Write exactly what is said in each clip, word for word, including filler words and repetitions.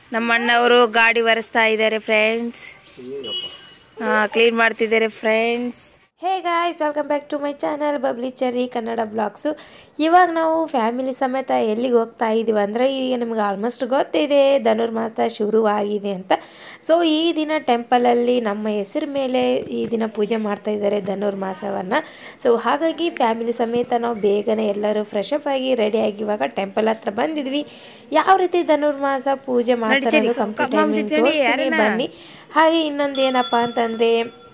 ನಮ್ಮ ಅಣ್ಣವರು ಗಾಡಿ ಒರೆಸ್ತಾ ಇದ್ದಾರೆ ಫ್ರೆಂಡ್ಸ್. ಕ್ಲೀನ್ ಮಾಡ್ತಿದ್ದಾರೆ friends. Hey guys, welcome back to my channel bubbly cherry Kannada vlogs. ಇವಾಗ ನಾವು ಫ್ಯಾಮಿಲಿ ಸಮೇತ ಎಲ್ಲಿಗೆ ಹೋಗ್ತಾ ಇದ್ದೀವಿ ಅಂದರೆ, ಈಗ ನಿಮ್ಗೆ ಆಲ್ಮೋಸ್ಟ್ ಗೊತ್ತಿದೆ ಧನುರ್ಮಾಸ ಶುರುವಾಗಿದೆ ಅಂತ. ಸೊ ಈ ದಿನ ಟೆಂಪಲಲ್ಲಿ ನಮ್ಮ ಹೆಸರು ಮೇಲೆ ಈ ದಿನ ಪೂಜೆ ಮಾಡ್ತಾ ಇದ್ದಾರೆ ಧನುರ್ಮಾಸವನ್ನು. ಸೊ ಹಾಗಾಗಿ ಫ್ಯಾಮಿಲಿ ಸಮೇತ ನಾವು ಬೇಗನೆ ಎಲ್ಲರೂ ಫ್ರೆಶ್ ಅಪ್ ಆಗಿ ರೆಡಿಯಾಗಿ ಇವಾಗ ಟೆಂಪಲ್ ಹತ್ರ ಬಂದಿದ್ವಿ. ಯಾವ ರೀತಿ ಧನುರ್ಮಾಸ ಪೂಜೆ ಮಾಡ್ತಾರೆ ಅನ್ನೋದು ಕಂಪ್ಲೀಟ್ ಆಗಿ ತೋರಿಸ್ತೀನಿ ಬನ್ನಿ. ಹಾಗೆ ಇನ್ನೊಂದು ಏನಪ್ಪ ಅಂತಂದರೆ,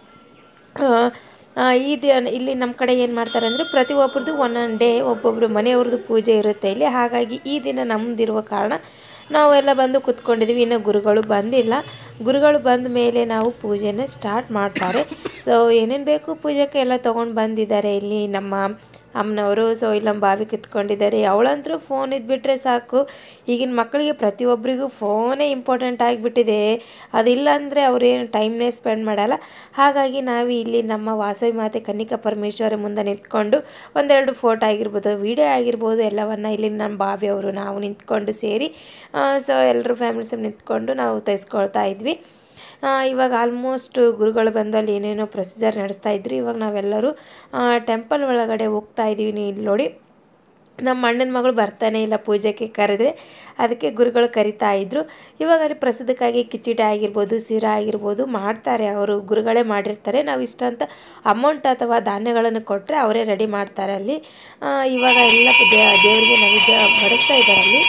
ಈ ದಿನ ಇಲ್ಲಿ ನಮ್ಮ ಕಡೆ ಏನು ಮಾಡ್ತಾರೆ ಅಂದರೆ, ಪ್ರತಿಯೊಬ್ಬರದ್ದು ಒಂದೊಂದು ಡೇ ಒಬ್ಬೊಬ್ಬರು ಮನೆಯವ್ರದ್ದು ಪೂಜೆ ಇರುತ್ತೆ ಇಲ್ಲಿ. ಹಾಗಾಗಿ ಈ ದಿನ ನಮ್ಮದಿರುವ ಕಾರಣ ನಾವೆಲ್ಲ ಬಂದು ಕೂತ್ಕೊಂಡಿದ್ದೀವಿ. ಇನ್ನು ಗುರುಗಳು ಬಂದಿಲ್ಲ. ಗುರುಗಳು ಬಂದ ಮೇಲೆ ನಾವು ಪೂಜೆನ ಸ್ಟಾರ್ಟ್ ಮಾಡ್ತಾರೆ. ಸೊ ಏನೇನು ಬೇಕು ಪೂಜೆಗೆ ಎಲ್ಲ ತೊಗೊಂಡು ಬಂದಿದ್ದಾರೆ ಇಲ್ಲಿ ನಮ್ಮ ಅಮ್ಮನವರು. ಸೊ ಇಲ್ಲಿ ನಮ್ಮ ಬಾವಿ ಕಿತ್ಕೊಂಡಿದ್ದಾರೆ. ಅವಳಂತರೂ ಫೋನ್ ಇದ್ಬಿಟ್ರೆ ಸಾಕು. ಈಗಿನ ಮಕ್ಕಳಿಗೆ ಪ್ರತಿಯೊಬ್ಬರಿಗೂ ಫೋನೇ ಇಂಪಾರ್ಟೆಂಟ್ ಆಗಿಬಿಟ್ಟಿದೆ. ಅದಿಲ್ಲ ಅಂದರೆ ಅವರೇನು ಟೈಮ್ನೇ ಸ್ಪೆಂಡ್ ಮಾಡಲ್ಲ. ಹಾಗಾಗಿ ನಾವು ಇಲ್ಲಿ ನಮ್ಮ ವಾಸವಿ ಮಾತೆ ಕನ್ನಿಕಾ ಪರಮೇಶ್ವರಿ ಮುಂದೆ ನಿಂತ್ಕೊಂಡು ಒಂದೆರಡು ಫೋಟೋ ಆಗಿರ್ಬೋದು, ವಿಡಿಯೋ ಆಗಿರ್ಬೋದು, ಎಲ್ಲವನ್ನು ಇಲ್ಲಿ ನಮ್ಮ ಬಾವಿಯವರು ನಾವು ನಿಂತ್ಕೊಂಡು ಸೇರಿ ಸೊ ಎಲ್ಲರೂ ಫ್ಯಾಮಿಲೀಸ್ ನಿಂತ್ಕೊಂಡು ನಾವು ತೆಗೆಸ್ಕೊಳ್ತಾ ಇದ್ವಿ. ಇವಾಗ ಆಲ್ಮೋಸ್ಟ್ ಗುರುಗಳು ಬಂದು ಅಲ್ಲಿ ಏನೇನೋ ಪ್ರೊಸೀಜರ್ ನಡೆಸ್ತಾ ಇದ್ರು. ಇವಾಗ ನಾವೆಲ್ಲರೂ ಟೆಂಪಲ್ ಒಳಗಡೆ ಹೋಗ್ತಾ ಇದ್ದೀವಿ. ನೀವು ಇಲ್ಲಿ ನೋಡಿ, ನಮ್ಮ ಅಣ್ಣನ ಮಗಳು ಬರ್ತಾನೆ ಇಲ್ಲ ಪೂಜೆಗೆ ಕರೆದ್ರೆ, ಅದಕ್ಕೆ ಗುರುಗಳು ಕರಿತಾ ಇದ್ದರು. ಇವಾಗ ಅಲ್ಲಿ ಪ್ರಸಾದಕ್ಕಾಗಿ ಕಿಚಡಿ ಆಗಿರ್ಬೋದು, ಸೀರಾ ಆಗಿರ್ಬೋದು ಮಾಡ್ತಾರೆ. ಅವರು ಗುರುಗಳೇ ಮಾಡಿರ್ತಾರೆ. ನಾವು ಇಷ್ಟ ಅಂತ ಅಮೌಂಟ್ ಅಥವಾ ಧಾನ್ಯಗಳನ್ನು ಕೊಟ್ಟರೆ ಅವರೇ ರೆಡಿ ಮಾಡ್ತಾರೆ ಅಲ್ಲಿ. ಇವಾಗ ಎಲ್ಲ ದೇವರಿಗೆ ನೈವೇದ್ಯ ಬಡಿಸ್ತಾ ಇದ್ದಾರೆ ಅಲ್ಲಿ.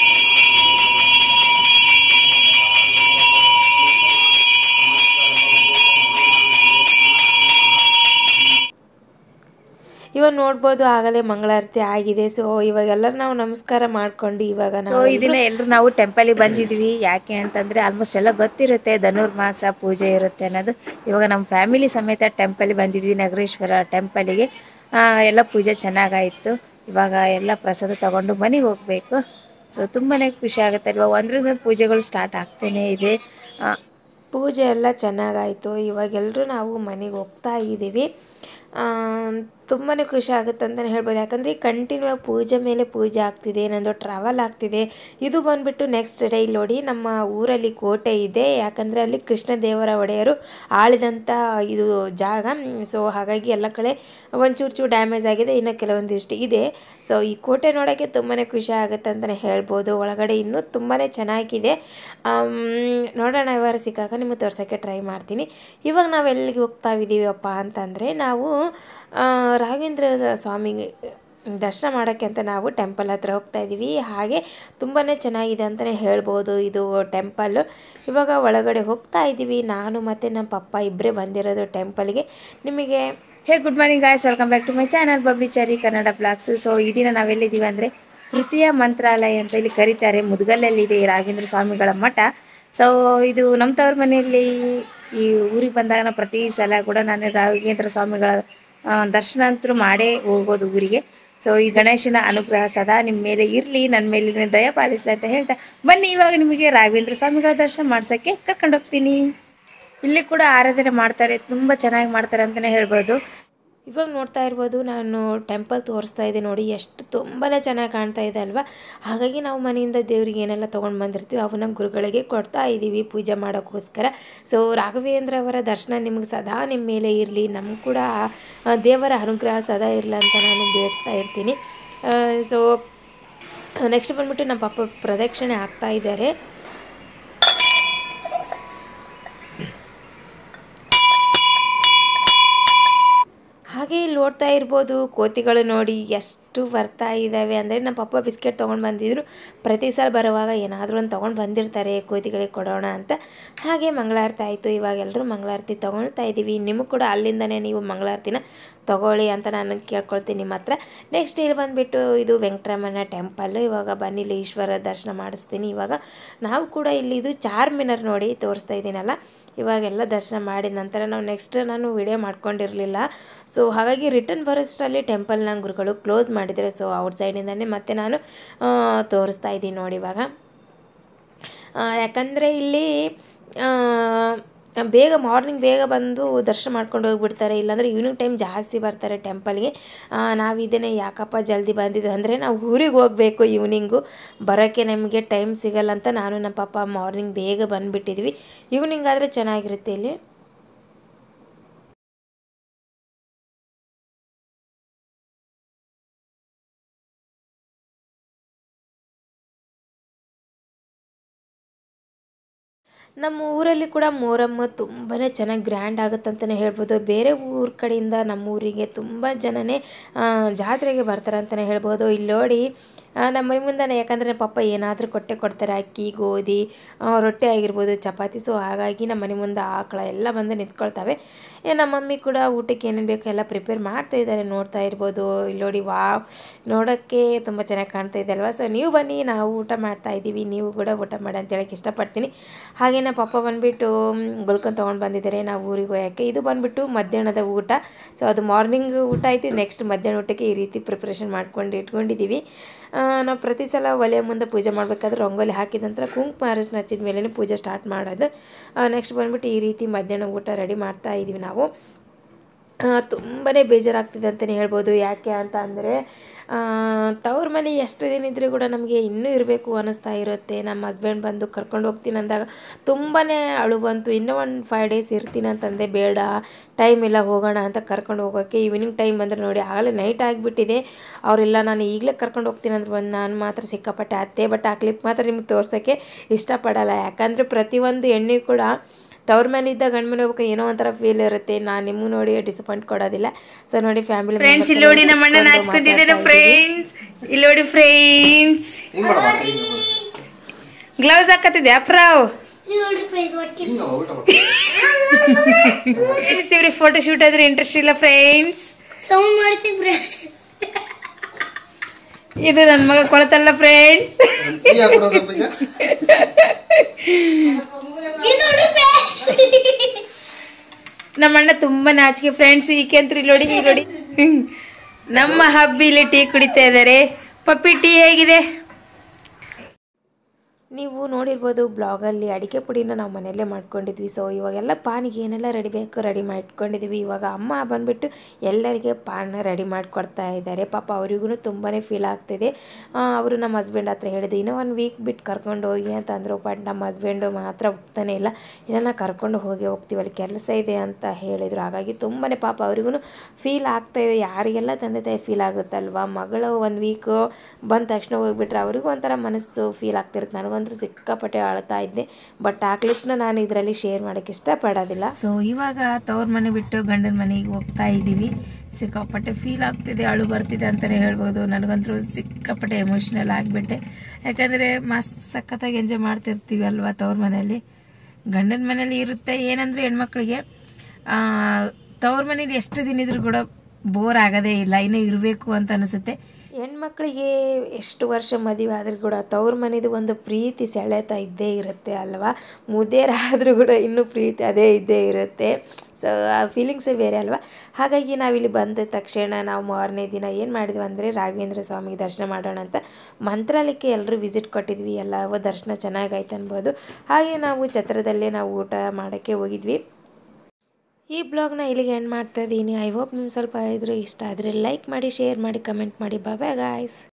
ಇವಾಗ ನೋಡ್ಬೋದು ಆಗಲೇ ಮಂಗಳಾರತಿ ಆಗಿದೆ. ಸೊ ಇವಾಗೆಲ್ಲರೂ ನಾವು ನಮಸ್ಕಾರ ಮಾಡ್ಕೊಂಡು ಇವಾಗ ನಾವು ಇದನ್ನ ಎಲ್ಲರೂ ನಾವು ಟೆಂಪಲಿಗೆ ಬಂದಿದ್ವಿ. ಯಾಕೆ ಅಂತಂದರೆ ಆಲ್ಮೋಸ್ಟ್ ಎಲ್ಲ ಗೊತ್ತಿರುತ್ತೆ ಧನುರ್ಮಾಸ ಪೂಜೆ ಇರುತ್ತೆ ಅನ್ನೋದು. ಇವಾಗ ನಮ್ಮ ಫ್ಯಾಮಿಲಿ ಸಮೇತ ಟೆಂಪಲಿಗೆ ಬಂದಿದ್ವಿ, ನಗರೇಶ್ವರ ಟೆಂಪಲಿಗೆ. ಎಲ್ಲ ಪೂಜೆ ಚೆನ್ನಾಗಾಯಿತು. ಇವಾಗ ಎಲ್ಲ ಪ್ರಸಾದ ತಗೊಂಡು ಮನೆಗೆ ಹೋಗಬೇಕು. ಸೊ ತುಂಬಾ ಖುಷಿ ಆಗುತ್ತೆ ಅಲ್ವಾ. ಒಂದರಿಂದ ಪೂಜೆಗಳು ಸ್ಟಾರ್ಟ್ ಆಗ್ತಾನೇ ಇದೆ. ಪೂಜೆ ಎಲ್ಲ ಚೆನ್ನಾಗಾಯಿತು. ಇವಾಗೆಲ್ಲರೂ ನಾವು ಮನೆಗೆ ಹೋಗ್ತಾ ಇದ್ದೀವಿ. ತುಂಬಾ ಖುಷಿ ಆಗುತ್ತೆ ಅಂತಲೇ ಹೇಳ್ಬೋದು. ಯಾಕಂದರೆ ಕಂಟಿನ್ಯೂ ಆಗಿ ಪೂಜೆ ಮೇಲೆ ಪೂಜೆ ಆಗ್ತಿದೆ, ಏನಂದ್ರೆ ಟ್ರಾವೆಲ್ ಆಗ್ತಿದೆ. ಇದು ಬಂದುಬಿಟ್ಟು ನೆಕ್ಸ್ಟ್ ಡೇ ಇಲ್ಲಿ ನೋಡಿ, ನಮ್ಮ ಊರಲ್ಲಿ ಕೋಟೆ ಇದೆ. ಯಾಕಂದರೆ ಅಲ್ಲಿ ಕೃಷ್ಣದೇವರ ಒಡೆಯರು ಆಳಿದಂಥ ಇದು ಜಾಗ. ಸೊ ಹಾಗಾಗಿ ಎಲ್ಲ ಕಡೆ ಒಂಚೂರು ಚೂರು ಡ್ಯಾಮೇಜ್ ಆಗಿದೆ, ಇನ್ನು ಕೆಲವೊಂದಿಷ್ಟು ಇದೆ. ಸೊ ಈ ಕೋಟೆ ನೋಡೋಕ್ಕೆ ತುಂಬಾ ಖುಷಿ ಆಗುತ್ತೆ ಅಂತಲೇ ಹೇಳ್ಬೋದು. ಒಳಗಡೆ ಇನ್ನೂ ತುಂಬಾ ಚೆನ್ನಾಗಿದೆ. ನೋಡೋಣ ಇವಾಗ ಸಿಕ್ಕಾಗ ನಿಮಗೆ ತೋರ್ಸೋಕ್ಕೆ ಟ್ರೈ ಮಾಡ್ತೀನಿ. ಇವಾಗ ನಾವು ಎಲ್ಲಿಗೆ ಹೋಗ್ತಾ ಇದ್ದೀವಪ್ಪ ಅಂತಂದರೆ, ನಾವು ರಾಘವೇಂದ್ರ ಸ್ವಾಮಿ ದರ್ಶನ ಮಾಡೋಕ್ಕೆ ಅಂತ ನಾವು ಟೆಂಪಲ್ ಹತ್ರ ಹೋಗ್ತಾ ಇದ್ದೀವಿ. ಹಾಗೆ ತುಂಬಾ ಚೆನ್ನಾಗಿದೆ ಅಂತಲೇ ಹೇಳ್ಬೋದು ಇದು ಟೆಂಪಲ್ಲು. ಇವಾಗ ಒಳಗಡೆ ಹೋಗ್ತಾ ಇದ್ದೀವಿ. ನಾನು ಮತ್ತು ನಮ್ಮ ಪಪ್ಪ ಇಬ್ಬರೇ ಬಂದಿರೋದು ಟೆಂಪಲ್ಗೆ. ನಿಮಗೆ hey good morning guys, welcome back to my channel bubbly cherry Kannada vlogs. So ಈ ದಿನ ನಾವೆಲ್ಲಿದ್ದೀವಿ ಅಂದರೆ, ತೃತೀಯ ಮಂತ್ರಾಲಯ ಅಂತ ಇಲ್ಲಿ ಕರೀತಾರೆ. ಮುದ್ಗಲ್ಲಲ್ಲಿದೆ ರಾಘವೇಂದ್ರ ಸ್ವಾಮಿಗಳ ಮಠ. ಸೊ ಇದು ನಮ್ಮ ತವ್ರ ಮನೆಯಲ್ಲಿ ಈ ಊರಿಗೆ ಬಂದಾಗ ನಾವು ಪ್ರತಿ ಸಲ ಕೂಡ ನಾನು ರಾಘವೇಂದ್ರ ಸ್ವಾಮಿಗಳ ದರ್ಶನ ಅಂತೂ ಮಾಡೇ ಹೋಗೋದು ಊರಿಗೆ. ಸೊ ಈ ಗಣೇಶನ ಅನುಗ್ರಹ ಸದಾ ನಿಮ್ಮ ಮೇಲೆ ಇರಲಿ, ನನ್ನ ಮೇಲೆ ದಯ ಪಾಲಿಸಲಿ ಅಂತ ಹೇಳ್ತಾ ಬನ್ನಿ ಇವಾಗ ನಿಮಗೆ ರಾಘವೇಂದ್ರ ಸ್ವಾಮಿಗಳ ದರ್ಶನ ಮಾಡ್ಸೋಕ್ಕೆ ಕರ್ಕೊಂಡೋಗ್ತೀನಿ. ಇಲ್ಲಿ ಕೂಡ ಆರಾಧನೆ ಮಾಡ್ತಾರೆ, ತುಂಬ ಚೆನ್ನಾಗಿ ಮಾಡ್ತಾರೆ ಅಂತಲೇ ಹೇಳ್ಬೋದು. ಇವಾಗ ನೋಡ್ತಾ ಇರ್ಬೋದು, ನಾನು ಟೆಂಪಲ್ ತೋರಿಸ್ತಾ ಇದ್ದೆ ನೋಡಿ, ಎಷ್ಟು ತುಂಬಾ ಚೆನ್ನಾಗಿ ಕಾಣ್ತಾ ಇದೆ ಅಲ್ವಾ. ಹಾಗಾಗಿ ನಾವು ಮನೆಯಿಂದ ದೇವ್ರಿಗೆ ಏನೆಲ್ಲ ತೊಗೊಂಡು ಬಂದಿರ್ತೀವಿ ಅವನ್ನ ಗುರುಗಳಿಗೆ ಕೊಡ್ತಾ ಇದ್ದೀವಿ ಪೂಜೆ ಮಾಡೋಕ್ಕೋಸ್ಕರ. ಸೊ ರಾಘವೇಂದ್ರ ಅವರ ದರ್ಶನ ನಿಮಗೆ ಸದಾ ನಿಮ್ಮ ಮೇಲೆ ಇರಲಿ, ನಮ್ಗೆ ಕೂಡ ದೇವರ ಅನುಗ್ರಹ ಸದಾ ಇರಲಿ ಅಂತ ನಾನು ಬೇಡಿಸ್ತಾ ಇರ್ತೀನಿ. ಸೊ ನೆಕ್ಸ್ಟ್ ಬಂದ್ಬಿಟ್ಟು ನಮ್ಮ ಪಾಪ ಪ್ರದಕ್ಷಿಣೆ ಆಗ್ತಾ ಇದ್ದಾರೆ. ಹಾಗೆ ಇಲ್ಲಿ ನೋಡ್ತಾ ಇರ್ಬೋದು, ಕೋತಿಗಳು ನೋಡಿ ಎಷ್ಟು ಬರ್ತಾ ಇದ್ದಾವೆ. ಅಂದರೆ ನಮ್ಮ ಪಪ್ಪ ಬಿಸ್ಕೆಟ್ ತೊಗೊಂಡು ಬಂದಿದ್ರು. ಪ್ರತಿ ಸಲ ಬರುವಾಗ ಏನಾದರೂ ಒಂದು ತೊಗೊಂಡು ಬಂದಿರ್ತಾರೆ ಕೋತಿಗಳಿಗೆ ಕೊಡೋಣ ಅಂತ. ಹಾಗೆ ಮಂಗಳಾರತಿ ಆಯಿತು. ಇವಾಗ ಎಲ್ಲರೂ ಮಂಗಳಾರತಿ ತೊಗೊಳ್ತಾ ಇದ್ದೀವಿ. ನಿಮಗೆ ಕೂಡ ಅಲ್ಲಿಂದನೇ ನೀವು ಮಂಗಳಾರತಿನ ತೊಗೊಳ್ಳಿ ಅಂತ ನಾನು ಕೇಳ್ಕೊಳ್ತೀನಿ ನಿಮ್ಮ ಹತ್ರ. ನೆಕ್ಸ್ಟ್ ಇಲ್ಲಿ ಬಂದುಬಿಟ್ಟು ಇದು ವೆಂಕಟರಮಣ ಟೆಂಪಲ್ಲು. ಇವಾಗ ಬನ್ನಿ ಇಲ್ಲಿ ಈಶ್ವರ ದರ್ಶನ ಮಾಡಿಸ್ತೀನಿ. ಇವಾಗ ನಾವು ಕೂಡ ಇಲ್ಲಿ ಇದು ಚಾರ್ಮಿನಾರ್ ನೋಡಿ ತೋರಿಸ್ತಾ ಇದ್ದೀನಲ್ಲ, ಇವಾಗೆಲ್ಲ ದರ್ಶನ ಮಾಡಿದ ನಂತರ ನಾವು ನೆಕ್ಸ್ಟ್ ನಾನು ವಿಡಿಯೋ ಮಾಡ್ಕೊಂಡಿರಲಿಲ್ಲ. ಸೊ ಹಾಗಾಗಿ ರಿಟರ್ನ್ ಬರೋಷ್ಟರಲ್ಲಿ ಟೆಂಪಲ್ನ ಗುರುಗಳು ಕ್ಲೋಸ್ ಮಾಡಿದರೆ. ಸೊ ಔಟ್ ಸೈಡಿಂದನೇ ಮತ್ತೆ ನಾನು ತೋರಿಸ್ತಾ ಇದ್ದೀನಿ ನೋಡಿ ಇವಾಗ. ಯಾಕಂದರೆ ಇಲ್ಲಿ ಬೇಗ ಮಾರ್ನಿಂಗ್ ಬೇಗ ಬಂದು ದರ್ಶನ ಮಾಡ್ಕೊಂಡು ಹೋಗಿಬಿಡ್ತಾರೆ. ಇಲ್ಲಾಂದರೆ ಈವ್ನಿಂಗ್ ಟೈಮ್ ಜಾಸ್ತಿ ಬರ್ತಾರೆ ಟೆಂಪಲ್ಗೆ. ನಾವು ಇದನ್ನೇ ಯಾಕಪ್ಪ ಜಲ್ದಿ ಬಂದಿದ್ದು ಅಂದರೆ ನಾವು ಊರಿಗೆ ಹೋಗಬೇಕು, ಈವ್ನಿಂಗು ಬರೋಕ್ಕೆ ನಮಗೆ ಟೈಮ್ ಸಿಗಲ್ಲ ಅಂತ ನಾನು ನಮ್ಮ ಪಾಪ ಮಾರ್ನಿಂಗ್ ಬೇಗ ಬಂದುಬಿಟ್ಟಿದ್ವಿ. ಈವ್ನಿಂಗ್ ಆದರೆ ಚೆನ್ನಾಗಿರುತ್ತೆ ಇಲ್ಲಿ. ನಮ್ಮ ಊರಲ್ಲಿ ಕೂಡ ಮೊಹರಮ್ ತುಂಬಾ ಚೆನ್ನಾಗಿ ಗ್ರ್ಯಾಂಡ್ ಆಗುತ್ತಂತಲೇ ಹೇಳ್ಬೋದು. ಬೇರೆ ಊರ ಕಡೆಯಿಂದ ನಮ್ಮ ಊರಿಗೆ ತುಂಬ ಜನನೇ ಜಾತ್ರೆಗೆ ಬರ್ತಾರೆ ಅಂತಲೇ ಹೇಳ್ಬೋದು. ಇಲ್ಲಿ ನೋಡಿ ನಮ್ಮ ಮನೆ ಮುಂದೆ, ಯಾಕಂದರೆ ಪಾಪ ಏನಾದರೂ ಕೊಟ್ಟೆ ಕೊಡ್ತಾರೆ, ಅಕ್ಕಿ ಗೋಧಿ ರೊಟ್ಟಿ ಆಗಿರ್ಬೋದು, ಚಪಾತಿ. ಸೊ ಹಾಗಾಗಿ ನಮ್ಮ ಮನೆ ಮುಂದೆ ಆಕಳ ಎಲ್ಲ ಬಂದು ನಿಂತ್ಕೊಳ್ತವೆ. ನಮ್ಮ ಮಮ್ಮಿ ಕೂಡ ಊಟಕ್ಕೆ ಏನೇನು ಬೇಕೋ ಎಲ್ಲ ಪ್ರಿಪೇರ್ ಮಾಡ್ತಾ ಇದ್ದಾರೆ, ನೋಡ್ತಾ ಇರ್ಬೋದು. ಇಲ್ಲಿ ನೋಡಿ, ವಾವ್, ನೋಡೋಕ್ಕೆ ತುಂಬ ಚೆನ್ನಾಗಿ ಕಾಣ್ತಾ ಇದೆ ಅಲ್ವಾ. ಸೊ ನೀವು ಬನ್ನಿ, ನಾವು ಊಟ ಮಾಡ್ತಾ ಇದ್ದೀವಿ, ನೀವು ಕೂಡ ಊಟ ಮಾಡಿ ಅಂತ ಹೇಳಕ್ಕೆ ಇಷ್ಟಪಡ್ತೀನಿ. ಹಾಗೆ ನಮ್ಮ ಪಪ್ಪ ಬಂದುಬಿಟ್ಟು ಗುಲ್ಕನ್ ತೊಗೊಂಡು ಬಂದಿದ್ದಾರೆ ನಾವು ಊರಿಗೆ ಹೋಗೋಕ್ಕೆ. ಇದು ಬಂದುಬಿಟ್ಟು ಮಧ್ಯಾಹ್ನದ ಊಟ. ಸೊ ಅದು ಮಾರ್ನಿಂಗ್ ಊಟ ಐತಿ, ನೆಕ್ಸ್ಟ್ ಮಧ್ಯಾಹ್ನ ಊಟಕ್ಕೆ ಈ ರೀತಿ ಪ್ರಿಪ್ರೇಷನ್ ಮಾಡ್ಕೊಂಡು ಇಟ್ಕೊಂಡಿದ್ದೀವಿ. ನಾವು ಪ್ರತಿ ಸಲ ಒಲೆ ಮುಂದೆ ಪೂಜೆ ಮಾಡಬೇಕಾದ್ರೆ ರಂಗೋಲಿ ಹಾಕಿದ ನಂತರ ಕುಂಕುಮ ಅರಶಿನ ಹಚ್ಚಿದ ಮೇಲೇ ಪೂಜೆ ಸ್ಟಾರ್ಟ್ ಮಾಡೋದು. ನೆಕ್ಸ್ಟ್ ಬಂದುಬಿಟ್ಟು ಈ ರೀತಿ ಮಧ್ಯಾಹ್ನ ಊಟ ರೆಡಿ ಮಾಡ್ತಾ ಇದ್ದೀವಿ ನಾವು. ತುಂಬಾ ಬೇಜಾರಾಗ್ತಿದೆ ಅಂತಲೇ ಹೇಳ್ಬೋದು. ಯಾಕೆ ಅಂತ ಅಂದರೆ ತವ್ರ ಮನೆ ಎಷ್ಟು ದಿನ ಇದ್ದರೂ ಕೂಡ ನಮಗೆ ಇನ್ನೂ ಇರಬೇಕು ಅನ್ನಿಸ್ತಾ ಇರುತ್ತೆ. ನಮ್ಮ ಹಸ್ಬೆಂಡ್ ಬಂದು ಕರ್ಕೊಂಡು ಹೋಗ್ತೀನಿ ಅಂದಾಗ ತುಂಬಾ ಅಳು ಬಂತು. ಇನ್ನೂ ಒಂದು ಫೈವ್ ಡೇಸ್ ಇರ್ತೀನಿ ಅಂತಂದೆ, ಬೇಡ ಟೈಮ್ ಇಲ್ಲ ಹೋಗೋಣ ಅಂತ ಕರ್ಕೊಂಡು ಹೋಗೋಕ್ಕೆ. ಈವ್ನಿಂಗ್ ಟೈಮ್ ಬಂದರೆ ನೋಡಿ ಆಗಲೇ ನೈಟ್ ಆಗಿಬಿಟ್ಟಿದೆ. ಅವರೆಲ್ಲ ನಾನು ಈಗಲೇ ಕರ್ಕೊಂಡು ಹೋಗ್ತೀನಿ ಅಂದ್ರೆ ಬಂದು ನಾನು ಮಾತ್ರ ಸಿಕ್ಕಾಪಟ್ಟೆ ಅತ್ತೆ. ಬಟ್ ಆ ಕ್ಲಿಪ್ ಮಾತ್ರ ನಿಮ್ಗೆ ತೋರ್ಸೋಕ್ಕೆ ಇಷ್ಟಪಡಲ್ಲ. ಯಾಕಂದರೆ ಪ್ರತಿಯೊಂದು ಹೆಣ್ಣು ಕೂಡ ತವ್ರ ಮೇಲೆ ಇದ್ದ ಗಂಡ ಮನೆ ಹೋಗ್ಬೇಕು ಏನೋ ಒಂಥರ ಫೀಲ್ ಇರುತ್ತೆ. ನಾನು ನಿಮ್ಗೆ ನೋಡಿ ಡಿಸಪಾಯಿಂಟ್ ಕೊಡೋದಿಲ್ಲ. ಸೊ ನೋಡಿ ಫ್ಯಾಮಿಲಿ ಫ್ರೆಂಡ್ಸ್, ಇಲ್ಲಿ ನೋಡಿ ನಮ್ಮ ಅಣ್ಣ ನಾಚ್ಕೊಂಡಿದ್ದೇನೆ ಫ್ರೆಂಡ್ಸ್. ಇಲ್ಲಿ ನೋಡಿ ಫ್ರೆಂಡ್ಸ್, ಗ್ಲೌಸ್ ಹಾಕತ್ತಿದ್ದೆ ಅಪ್ರಾವ್. ಇವ್ರಿಗೆ ಫೋಟೋ ಶೂಟ್ ಆದ್ರೆ ಇಂಟ್ರೆಸ್ಟ್ ಇಲ್ಲ ಫ್ರೆಂಡ್ಸ್. ಇದು ನನ್ನ ಮಗ ಕೊಳತಲ್ಲ ಫ್ರೆಂಡ್ಸ್. ನಮ್ಮ ಅಣ್ಣ ತುಂಬಾ ನಾಚಿಕೆ ಫ್ರೆಂಡ್ಸ್. ಈಕೆ ಅಂತ ಇಲ್ಲಿ ನೋಡಿ, ಇಲ್ಲಿ ನೋಡಿ ನಮ್ಮ ಹಬ್ಬಿ ಇಲ್ಲಿ ಟೀ ಕುಡಿತಾ ಇದ್ದಾರೆ. ಪಪ್ಪಿ ಟೀ ಹೇಗಿದೆ? ನೀವು ನೋಡಿರ್ಬೋದು ಬ್ಲಾಗಲ್ಲಿ ಅಡಿಕೆ ಪುಡಿನ ನಾವು ಮನೆಯಲ್ಲೇ ಮಾಡ್ಕೊಂಡಿದ್ವಿ. ಸೊ ಇವಾಗೆಲ್ಲ ಪಾನಿಗೆ ಏನೆಲ್ಲ ರೆಡಿ ಬೇಕು ರೆಡಿ ಮಾಡಿಟ್ಕೊಂಡಿದ್ವಿ. ಇವಾಗ ಅಮ್ಮ ಬಂದುಬಿಟ್ಟು ಎಲ್ಲರಿಗೆ ಪಾನ ರೆಡಿ ಮಾಡಿಕೊಡ್ತಾ ಇದ್ದಾರೆ. ಪಾಪ ಅವರಿಗೂ ತುಂಬಾ ಫೀಲ್ ಆಗ್ತಿದೆ. ಅವರು ನಮ್ಮ ಹಸ್ಬೆಂಡ್ ಹತ್ರ ಹೇಳಿದೆ, ಇನ್ನೂ ಒಂದು ವೀಕ್ ಬಿಟ್ಟು ಕರ್ಕೊಂಡು ಹೋಗಿ ಅಂತ ಅಂದರು. ಬಟ್ ನಮ್ಮ ಹಸ್ಬೆಂಡು ಮಾತ್ರ ಹೋಗ್ತಾನೆ ಇಲ್ಲ. ಇಲ್ಲ ಕರ್ಕೊಂಡು ಹೋಗಿ ಹೋಗ್ತೀವಿ, ಅಲ್ಲಿ ಕೆಲಸ ಇದೆ ಅಂತ ಹೇಳಿದರು. ಹಾಗಾಗಿ ತುಂಬಾ ಪಾಪ ಅವರಿಗೂ ಫೀಲ್ ಆಗ್ತಾಯಿದೆ. ಯಾರಿಗೆಲ್ಲ ತಂದೆ ತಾಯಿ ಫೀಲ್ ಆಗುತ್ತಲ್ವ, ಮಗಳು ಒಂದು ವೀಕು ಬಂದ ತಕ್ಷಣ ಹೋಗಿಬಿಟ್ರೆ ಅವ್ರಿಗೂ ಒಂಥರ ಮನಸ್ಸು ಫೀಲ್ ಆಗ್ತಿರುತ್ತೆ. ನನಗೊಂದು ಸಿಕ್ಕಾಪಟ್ಟೆ ಅಳ್ತಾ ಇದ್ದೆ. ಬಟ್ ಆ ಕ್ಲಿಪ್ನ ನಾನು ಇದರಲ್ಲಿ ಶೇರ್ ಮಾಡೋಕ್ಕೆ ಇಷ್ಟಪಡೋದಿಲ್ಲ. ಸೊ ಇವಾಗ ತವ್ರ ಮನೆ ಬಿಟ್ಟು ಗಂಡನ ಮನೆಗೆ ಹೋಗ್ತಾ ಇದ್ದೀವಿ. ಸಿಕ್ಕಾಪಟ್ಟೆ ಫೀಲ್ ಆಗ್ತಿದೆ, ಅಳು ಬರ್ತಿದೆ ಅಂತಲೇ ಹೇಳ್ಬೋದು. ನನಗಂತೂ ಸಿಕ್ಕಾಪಟ್ಟೆ ಎಮೋಷ್ನಲ್ ಆಗಿಬಿಟ್ಟೆ. ಯಾಕಂದರೆ ಮಸ್ತ್ ಸಖತ್ತಾಗಿ ಎಂಜಾಯ್ ಮಾಡ್ತಿರ್ತೀವಿ ಅಲ್ವಾ ತವ್ರ ಮನೆಯಲ್ಲಿ. ಗಂಡನ ಮನೇಲಿ ಇರುತ್ತೆ ಏನಂದರೆ ಹೆಣ್ಮಕ್ಳಿಗೆ ತವ್ರ ಮನೇಲಿ ಎಷ್ಟು ದಿನ ಇದ್ರೂ ಕೂಡ ಬೋರ್ ಆಗೋದೇ ಇಲ್ಲ, ಇನ್ನೂ ಇರಬೇಕು ಅಂತ ಅನಿಸುತ್ತೆ. ಹೆಣ್ಮಕ್ಳಿಗೆ ಎಷ್ಟು ವರ್ಷ ಮದುವೆ ಆದರೂ ಕೂಡ ತವ್ರ ಮನೆದು ಒಂದು ಪ್ರೀತಿ ಸೆಳೆತ ಇದ್ದೇ ಇರುತ್ತೆ ಅಲ್ವಾ. ಮುದೇರಾದರೂ ಕೂಡ ಇನ್ನೂ ಪ್ರೀತಿ ಅದೇ ಇದ್ದೇ ಇರುತ್ತೆ. ಸೊ ಆ ಫೀಲಿಂಗ್ಸೇ ಬೇರೆ ಅಲ್ವಾ. ಹಾಗಾಗಿ ನಾವಿಲ್ಲಿ ಬಂದ ತಕ್ಷಣ ನಾವು ಮಾರನೇ ದಿನ ಏನು ಮಾಡಿದ್ವಿ ಅಂದರೆ ರಾಘವೇಂದ್ರ ಸ್ವಾಮಿಗೆ ದರ್ಶನ ಮಾಡೋಣ ಅಂತ ಮಂತ್ರಾಲಯಕ್ಕೆ ಎಲ್ಲರೂ ವಿಸಿಟ್ ಕೊಟ್ಟಿದ್ವಿ. ಎಲ್ಲ ದರ್ಶನ ಚೆನ್ನಾಗಾಯ್ತು ಅನ್ಬೋದು. ಹಾಗೆ ನಾವು ಛತ್ರದಲ್ಲೇ ನಾವು ಊಟ ಮಾಡೋಕ್ಕೆ ಹೋಗಿದ್ವಿ. ಈ ಬ್ಲಾಗ್ನ ಇಲ್ಲಿಗೆ ಎಂಡ್ ಮಾಡ್ತಾ ಇದ್ದೀನಿ. ಐ ಹೋಪ್ ನಿಮ್ಗೆ ಸ್ವಲ್ಪ ಇದ್ರೂ ಇಷ್ಟ ಆದರೆ ಲೈಕ್ ಮಾಡಿ, ಶೇರ್ ಮಾಡಿ, ಕಮೆಂಟ್ ಮಾಡಿ. Bye bye guys.